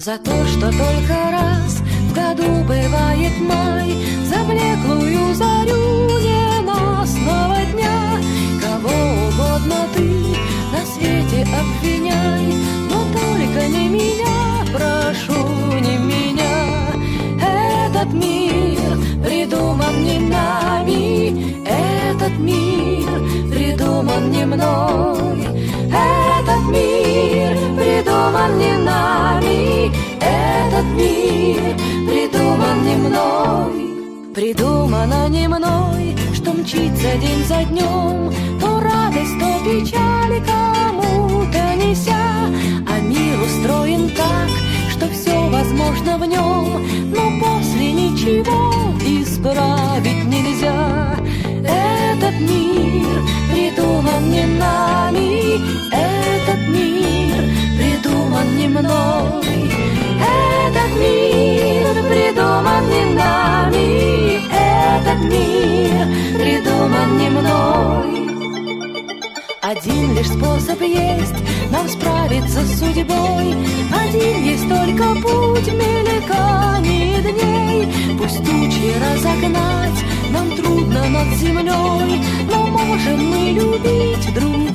За то, что только раз в году бывает май, за блеклую зарю ненастного дня. Кого угодно ты на свете обвиняй, но только не меня, прошу, не меня. Этот мир придуман не нами, этот мир придуман не мной. Этот мир придуман не нами, этот мир придуман не мной. Придумано не мной, что мчится день за днем, то радость, то печаль кому-то неся. А мир устроен так, что все возможно в нем, но после ничего исправить нельзя. Этот мир придуман не нами, этот мир придуман не мной. Этот мир придуман не нами, этот мир придуман не мной. Один лишь способ есть нам справиться с судьбой, один есть только путь мельканий дней. Пусть тучи разогнать нам трудно над землей, но можем мы любить друг